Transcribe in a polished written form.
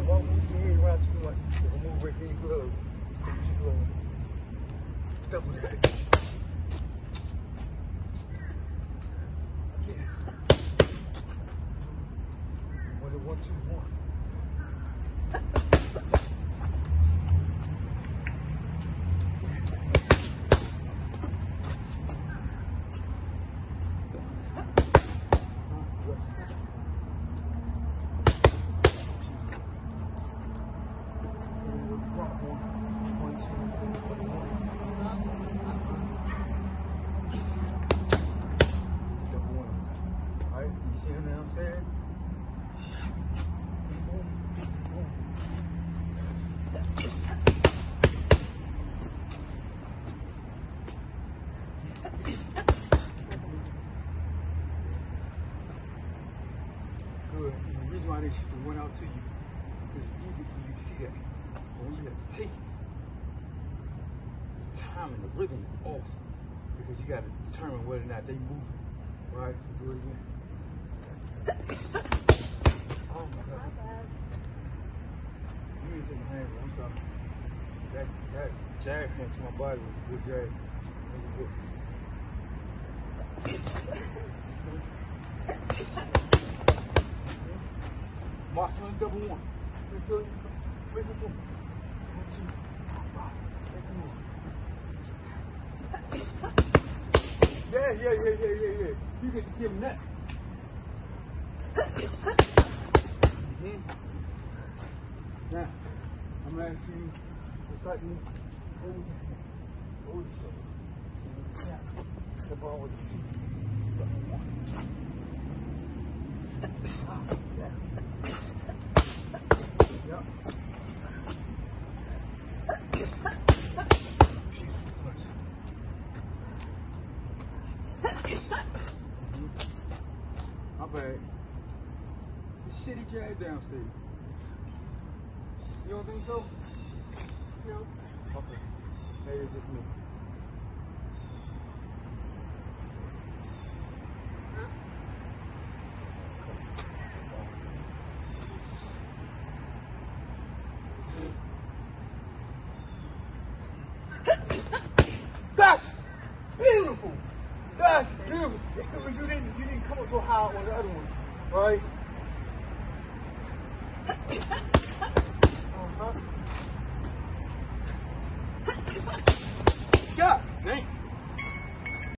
Don't move your head around too much. If I move right here, your glove. Stick with your glove. Double that. Yes. 1, 2, 1. Good. And the reason why they shoot the one out to you is it's easy for you to see that. But when you have to take it, the time and the rhythm is off because you got to determine whether or not they move. Right? So do it again. Oh my God. You didn't take my hand, I'm sorry. That jab hand to my body was a good jab. That was good. Mark on double one. Until you break it in. 1, 2. Yeah. You get to give him that. Now, I'm asking you to slightly hold the shoulder. And snap the ball with the team. Double one. Yeah. Yep. My bad. It's a shitty jab downstairs. You don't think so? No. Okay. Maybe it's just me. That's beautiful. That's beautiful. Because you didn't come up so high on the other one, right?